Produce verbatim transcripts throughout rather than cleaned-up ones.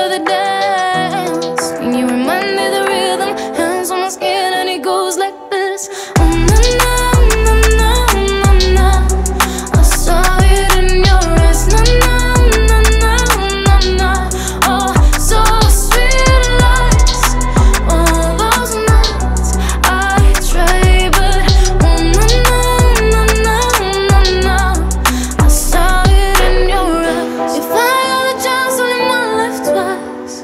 of the dance. Can you remind me the rhythm? Hands on my skin and it goes like this. Oh na na na na na na. I saw it in your eyes. Na na na na na na. Oh, so sweet lies. All those nights I tried, but oh na na na na na na. I saw it in your eyes. If I had the chance to live my life twice,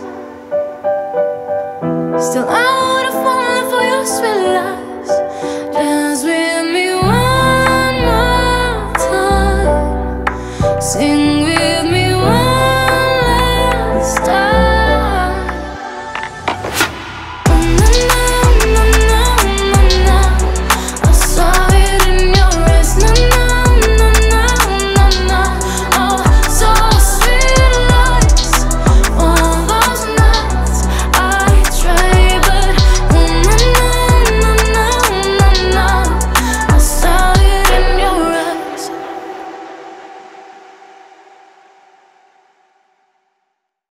still I would've fallen for your sweet lies. Dance with me one more time. Sing